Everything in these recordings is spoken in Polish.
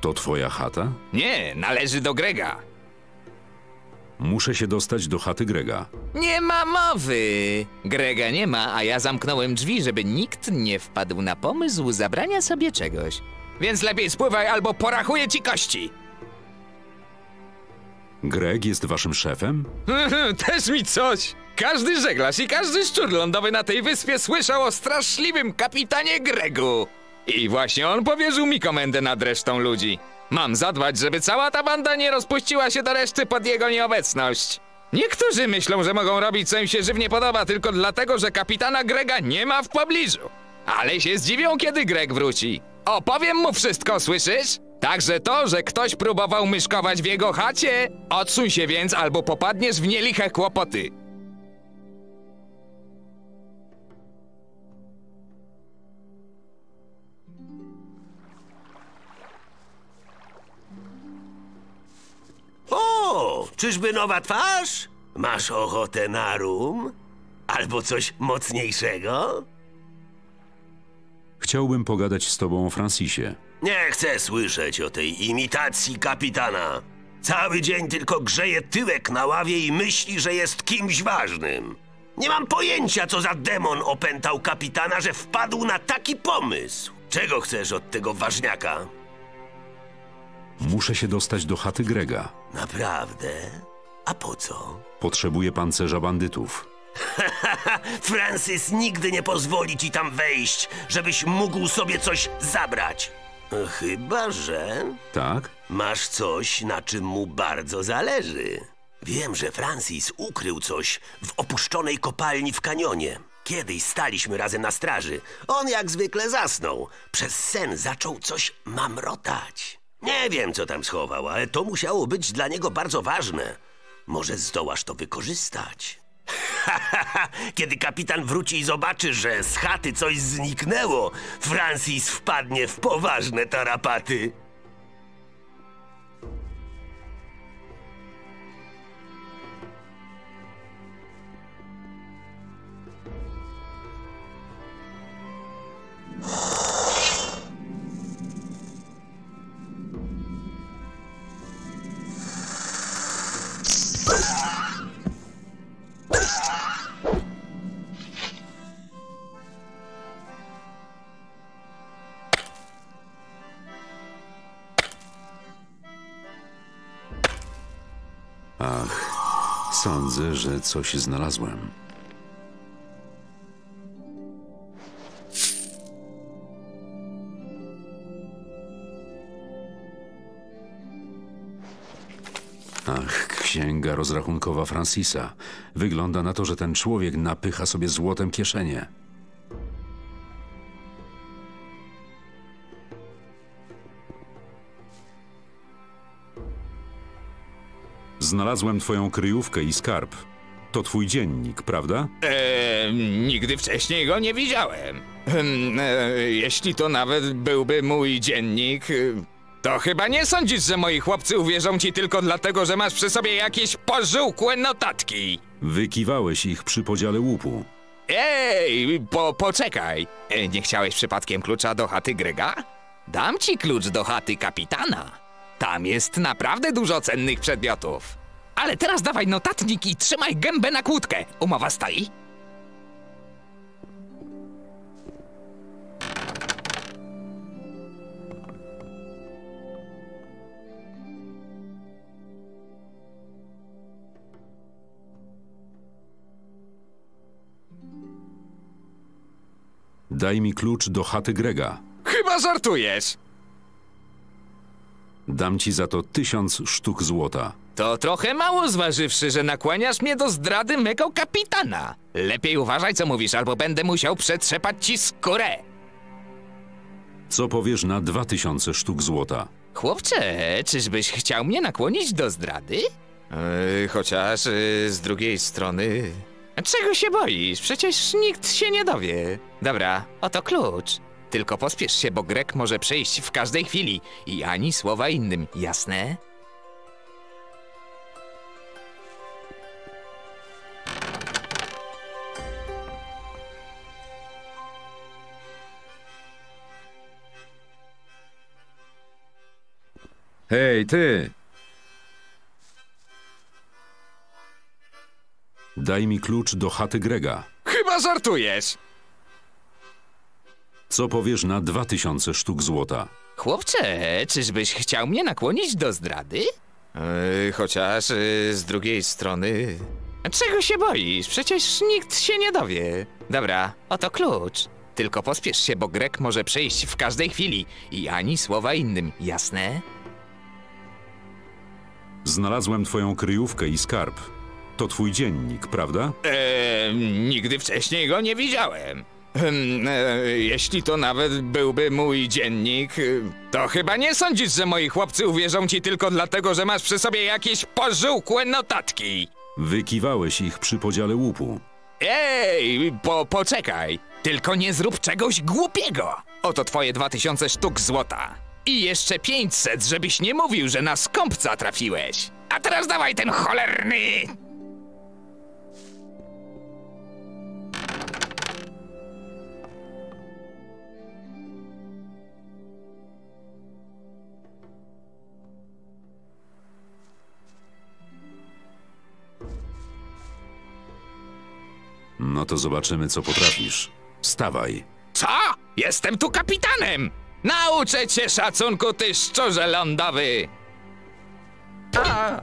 To twoja chata? Nie, należy do Grega. Muszę się dostać do chaty Grega. Nie ma mowy! Grega nie ma, a ja zamknąłem drzwi, żeby nikt nie wpadł na pomysł zabrania sobie czegoś. Więc lepiej spływaj, albo porachuję ci kości! Greg jest waszym szefem? Też mi coś! Każdy żeglarz i każdy szczur lądowy na tej wyspie słyszał o straszliwym kapitanie Gregu. I właśnie on powierzył mi komendę nad resztą ludzi. Mam zadbać, żeby cała ta banda nie rozpuściła się do reszty pod jego nieobecność. Niektórzy myślą, że mogą robić, co im się żywnie podoba, tylko dlatego, że kapitana Grega nie ma w pobliżu. Ale się zdziwią, kiedy Greg wróci. Opowiem mu wszystko, słyszysz? Także to, że ktoś próbował myszkować w jego chacie, odsuń się więc, albo popadniesz w nieliche kłopoty. O, czyżby nowa twarz? Masz ochotę na rum? Albo coś mocniejszego? Chciałbym pogadać z tobą o Francisie. Nie chcę słyszeć o tej imitacji kapitana. Cały dzień tylko grzeje tyłek na ławie i myśli, że jest kimś ważnym. Nie mam pojęcia, co za demon opętał kapitana, że wpadł na taki pomysł. Czego chcesz od tego ważniaka? Muszę się dostać do chaty Grega. Naprawdę? A po co? Potrzebuję pancerza bandytów. Francis nigdy nie pozwoli ci tam wejść, żebyś mógł sobie coś zabrać. Chyba że... Tak? masz coś, na czym mu bardzo zależy. Wiem, że Francis ukrył coś w opuszczonej kopalni w kanionie. Kiedyś staliśmy razem na straży. On jak zwykle zasnął. Przez sen zaczął coś mamrotać. Nie wiem, co tam schował, ale to musiało być dla niego bardzo ważne. Może zdołasz to wykorzystać. Kiedy kapitan wróci i zobaczy, że z chaty coś zniknęło, Francis wpadnie w poważne tarapaty. Ach, sądzę, że coś znalazłem. Ach, księga rozrachunkowa Francisa. Wygląda na to, że ten człowiek napycha sobie złotem kieszenie. Znalazłem twoją kryjówkę i skarb. To twój dziennik, prawda? Nigdy wcześniej go nie widziałem. Jeśli to nawet byłby mój dziennik, to chyba nie sądzisz, że moi chłopcy uwierzą ci tylko dlatego, że masz przy sobie jakieś pożółkłe notatki. Wykiwałeś ich przy podziale łupu. Ej, poczekaj. Nie chciałeś przypadkiem klucza do chaty Grega? Dam ci klucz do chaty kapitana. Tam jest naprawdę dużo cennych przedmiotów. Ale teraz dawaj notatnik i trzymaj gębę na kłódkę. Umowa stoi? Daj mi klucz do chaty Grega. Chyba żartujesz. Dam ci za to 1000 sztuk złota. To trochę mało zważywszy, że nakłaniasz mnie do zdrady mego kapitana. Lepiej uważaj, co mówisz, albo będę musiał przetrzepać ci skórę. Co powiesz na 2000 sztuk złota? Chłopcze, czyżbyś chciał mnie nakłonić do zdrady? Chociaż z drugiej strony... Czego się boisz? Przecież nikt się nie dowie. Dobra, oto klucz. Tylko pospiesz się, bo Greg może przyjść w każdej chwili i ani słowa innym, jasne? Hej, ty! Daj mi klucz do chaty Grega. Chyba żartujesz. Co powiesz na 2000 sztuk złota? Chłopcze, czyżbyś chciał mnie nakłonić do zdrady? Chociaż z drugiej strony... Czego się boisz? Przecież nikt się nie dowie. Dobra, oto klucz. Tylko pospiesz się, bo Greg może przyjść w każdej chwili. I ani słowa innym, jasne? Znalazłem twoją kryjówkę i skarb. To twój dziennik, prawda? Nigdy wcześniej go nie widziałem. Jeśli to nawet byłby mój dziennik, to chyba nie sądzisz, że moi chłopcy uwierzą ci tylko dlatego, że masz przy sobie jakieś pożółkłe notatki. Wykiwałeś ich przy podziale łupu. Ej, poczekaj. Tylko nie zrób czegoś głupiego. Oto twoje 2000 sztuk złota. I jeszcze 500, żebyś nie mówił, że na skąpca trafiłeś. A teraz dawaj ten cholerny... No to zobaczymy, co potrafisz. Stawaj. Co? Jestem tu kapitanem! Nauczę cię szacunku, ty szczurze lądowy! A!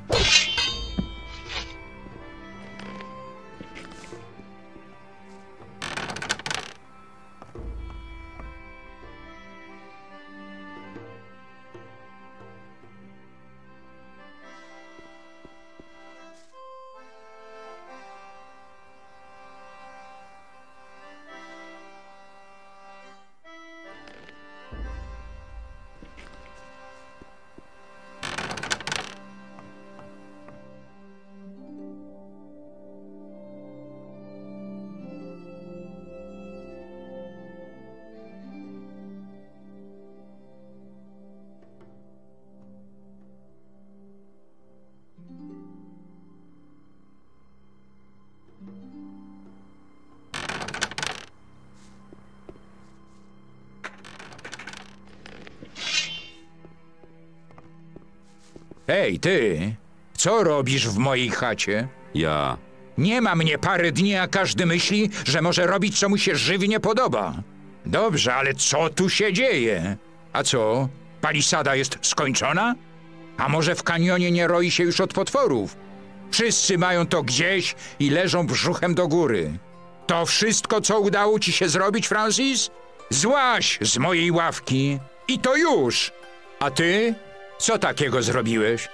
Hej, ty! Co robisz w mojej chacie? Ja... Nie ma mnie parę dni, a każdy myśli, że może robić, co mu się żywnie podoba. Dobrze, ale co tu się dzieje? A co? Palisada jest skończona? A może w kanionie nie roi się już od potworów? Wszyscy mają to gdzieś i leżą brzuchem do góry. To wszystko, co udało ci się zrobić, Francis? Złaź z mojej ławki. I to już! A ty? Co takiego zrobiłeś?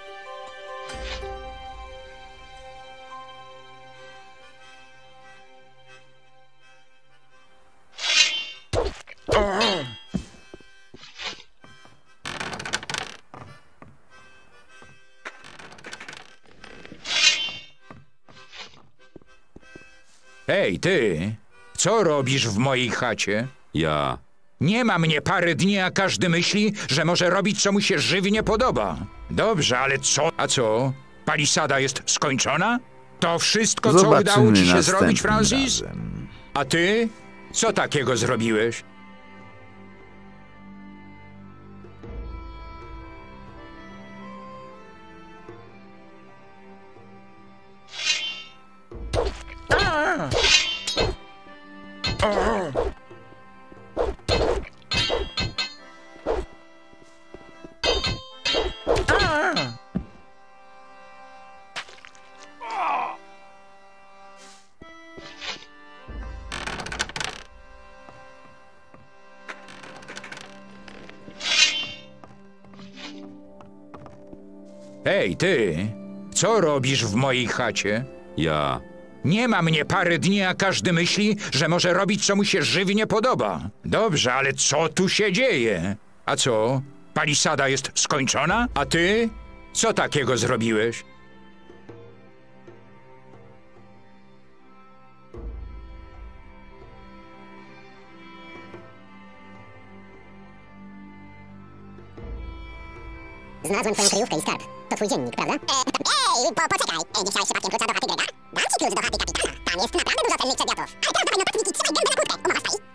Hej, ty! Co robisz w mojej chacie? Ja... Nie ma mnie parę dni, a każdy myśli, że może robić, co mu się żywnie podoba. Dobrze, ale co? A co? Palisada jest skończona? To wszystko, co udało ci się zrobić, Francis? Razem. A ty? Co takiego zrobiłeś? Hej, ty! Co robisz w mojej chacie? Ja... Nie ma mnie parę dni, a każdy myśli, że może robić, co mu się żywnie podoba. Dobrze, ale co tu się dzieje? A co? Palisada jest skończona? A ty? Co takiego zrobiłeś? Znalazłem twoją kryjówkę i skarb. To twój dziennik, prawda? Poczekaj. Nie chciałeś przypadkiem klucza do chaty Grega? Dam ci klucz do chaty kapitana. Tam jest naprawdę dużo cennych przedmiotów. Ale teraz dawaj notatniki, trzymaj gębę na kłódkę. Umowa stoi.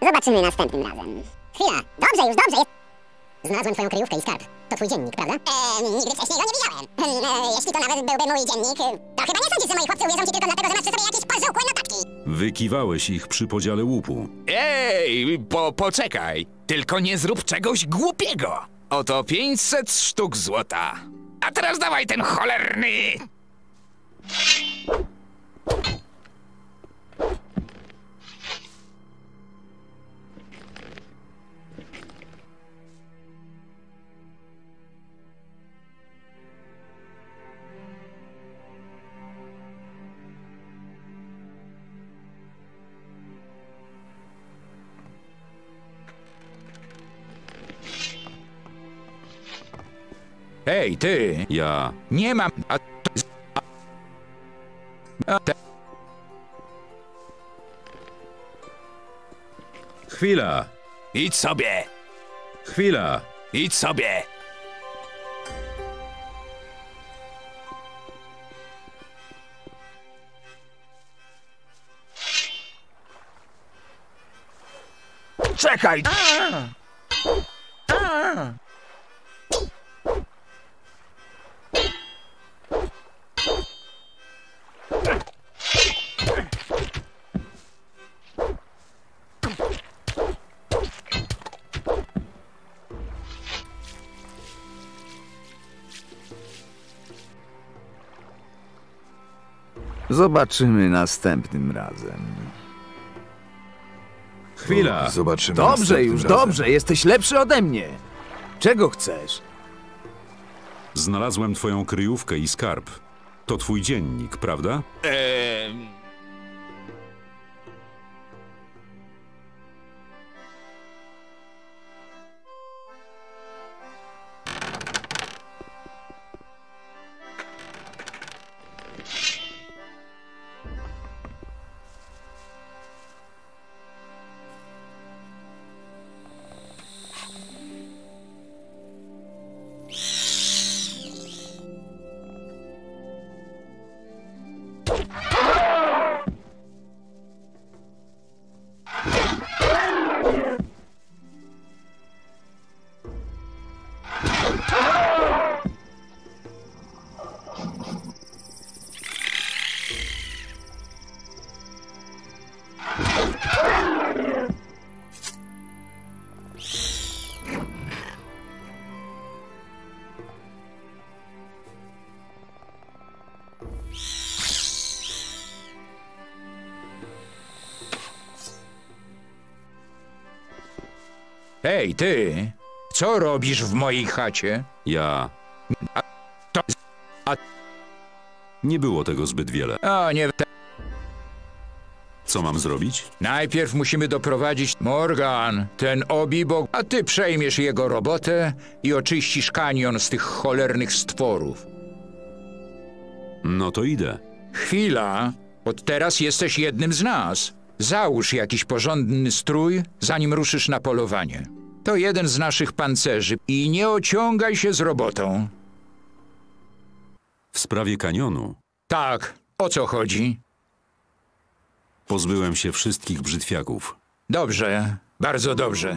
Zobaczymy następnym razem. Chwila, dobrze, już dobrze. Znalazłem twoją kryjówkę i skarb. To twój dziennik, prawda? Nigdy wcześniej go nie widziałem. Jeśli to nawet byłby mój dziennik, to chyba nie sądzisz, że moi chłopcy uwierzą ci tylko dlatego, że masz przy sobie jakieś parzałkłe notatki. Wykiwałeś ich przy podziale łupu. Ej, poczekaj. Tylko nie zrób czegoś głupiego. Oto 500 sztuk złota. A teraz dawaj ten cholerny... Hej, ty! Ja... Nie mam... Chwila! Idź sobie! Chwila! Idź sobie! Czekaj! Zobaczymy następnym razem. Chwila! Zobaczymy Dobrze następnym już, razem. dobrze, jesteś lepszy ode mnie. Czego chcesz? Znalazłem twoją kryjówkę i skarb. To twój dziennik, prawda? Hej, ty! Co robisz w mojej chacie? Ja... To... Nie było tego zbyt wiele. O, nie... Co mam zrobić? Najpierw musimy doprowadzić Morgan, ten obibok, a ty przejmiesz jego robotę i oczyścisz kanion z tych cholernych stworów. No to idę. Chwila, od teraz jesteś jednym z nas. Załóż jakiś porządny strój, zanim ruszysz na polowanie. To jeden z naszych pancerzy i nie ociągaj się z robotą. W sprawie kanionu Tak, o co chodzi? pozbyłem się wszystkich brzytwiaków. Dobrze, bardzo dobrze.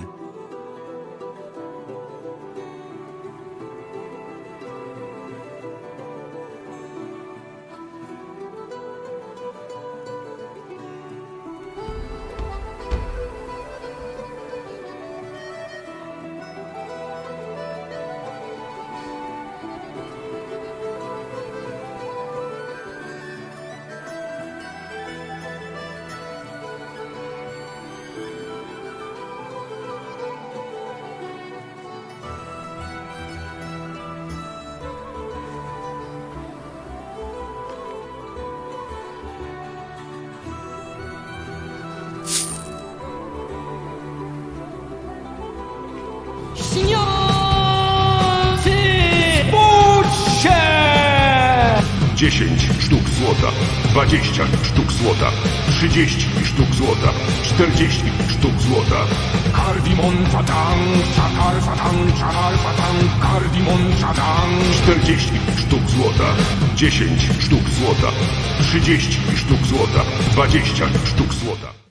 Budź się! 10 sztuk złota, 20 sztuk złota, 30 sztuk złota, 40 sztuk złota. Kardimon fatang, czakar fatang, kardimon fatang. 40 sztuk złota, 10 sztuk złota, 30 sztuk złota, 20 sztuk złota.